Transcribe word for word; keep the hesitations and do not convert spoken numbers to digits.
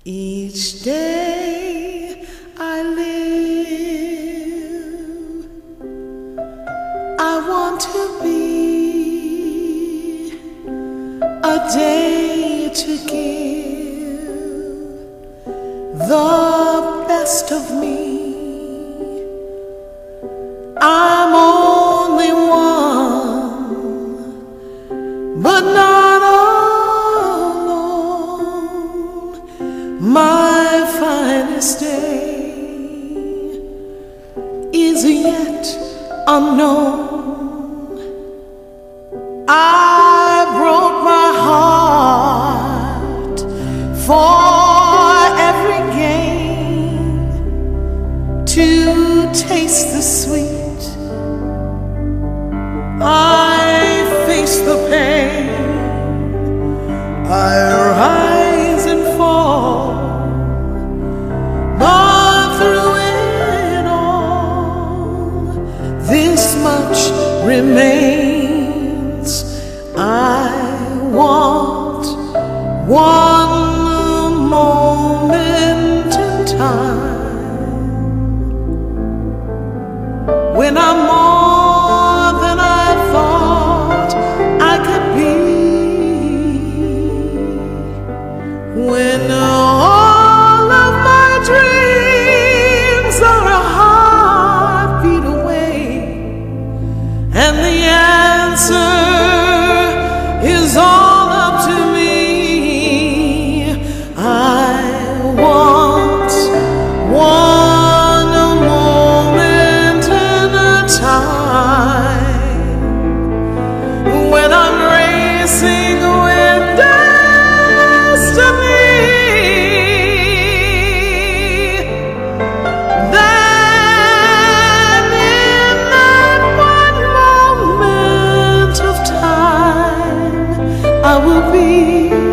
Each day I live, I want to be a day to give the best of me. I'm only one, but not alone. My finest day is yet unknown. I broke my heart for every gain, to taste the sweet. I face the pain, I rise and fall, but through it all, this much remains. I want one moment in time when I'm more than I thought I could be, when all of my dreams are a heartbeat away, and the answer is all up to me. I want one moment in a time when I'm racing with destiny. Then in that one moment of time, I will be